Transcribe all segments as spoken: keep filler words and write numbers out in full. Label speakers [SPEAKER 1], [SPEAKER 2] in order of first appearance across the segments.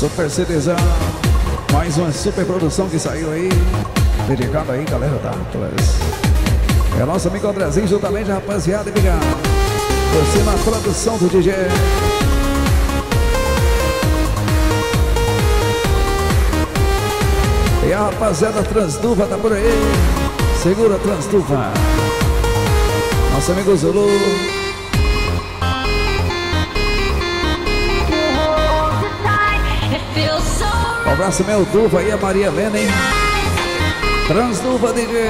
[SPEAKER 1] Super CDzão. Mais uma super produção que saiu aí. Dedicado aí, galera da Atlas. É nosso amigo Andrezinho, juntamente, rapaziada, obrigado. Você na produção do D J. E a rapaziada Transduva tá por aí. Segura Transduva. Nosso amigo Zulu. Um abraço meu Duva aí, a Maria Helena, hein? Transduva D J.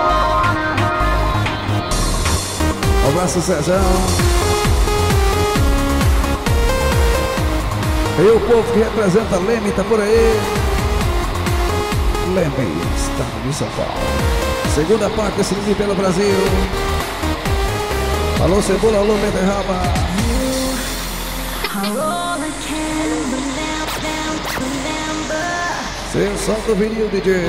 [SPEAKER 1] Um abraço Sérgio. E o povo que representa Leme tá por aí. Leme está em São Paulo. Segunda parte desse vídeo pelo Brasil. Alô Cebola, alô Beterraba. Seu solta o vinil, D J.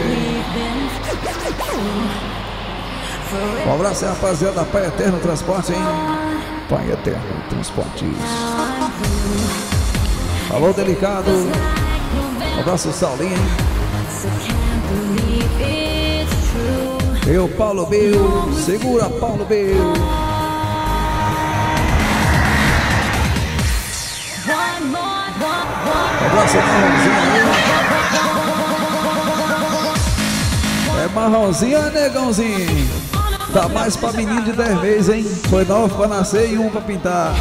[SPEAKER 1] Um abraço aí, rapaziada da Pai Eterno Transporte, hein? Pai Eterno Transportes. Alô, Delicado. Um abraço, Saulinho, hein? Eu, Paulo Bill. Segura, Paulo Bill. Um abraço, Marronzinho aí. É Marronzinho ou é Negãozinho? Tá mais pra menino de dez vezes, hein? Foi nove pra nascer e um pra pintar.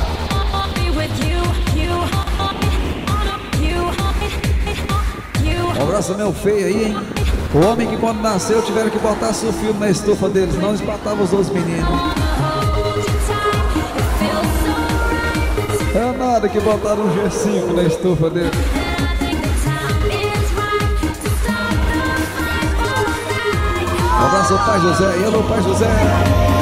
[SPEAKER 1] Um abraço meu feio aí, hein? O homem que quando nasceu tiveram que botar sulfilme na estufa deles, não espatavam os outros meninos. É nada que botaram um G cinco na estufa deles. Um abraço ao Pai José. E alô, Pai José.